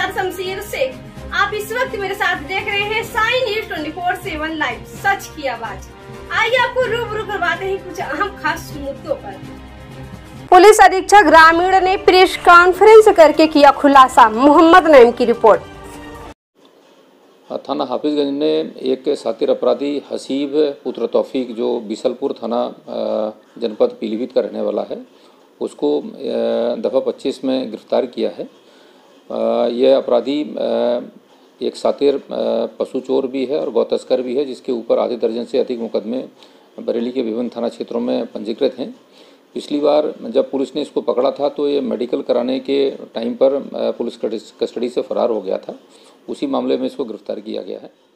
Sir शमशीर शेख। आप इस वक्त मेरे साथ देख रहे हैं साई न्यूज 24/7 लाइव, सच की आवाज। आइए आपको रूबरू करवाते हैं कुछ अहम खास मुद्दों पर। पुलिस अधीक्षक ग्रामीण ने प्रेस कॉन्फ्रेंस करके किया खुलासा। मोहम्मद नईम की रिपोर्ट। थाना हाफिजगंज ने एक शातिर अपराधी हसीब पुत्र तौफीक, जो बिसलपुर थाना जनपद पीलीभीत का रहने वाला है, उसको दफ़ा 25 में गिरफ्तार किया है। यह अपराधी एक शातिर पशु चोर भी है और गौ तस्कर भी है, जिसके ऊपर आधे दर्जन से अधिक मुकदमे बरेली के विभिन्न थाना क्षेत्रों में पंजीकृत हैं। पिछली बार जब पुलिस ने इसको पकड़ा था तो ये मेडिकल कराने के टाइम पर पुलिस कस्टडी से फरार हो गया था। उसी मामले में इसको गिरफ्तार किया गया है।